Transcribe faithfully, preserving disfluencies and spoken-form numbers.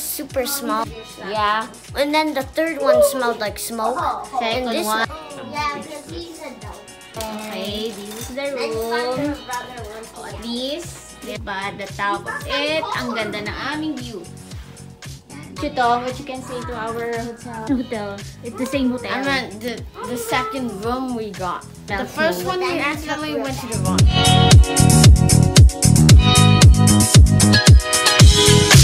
super small. Yeah. And then the third one smelled like smoke. Second and this one. Yeah, because he's a dope. Okay, this is the room. Oh, at least, but the top of it, ang ganda ng aming view. Chutong, what you can say to our hotel? Hotel. It's the same hotel. I meant the, the second room we got. The That's first cool. one we accidentally went to the wrong.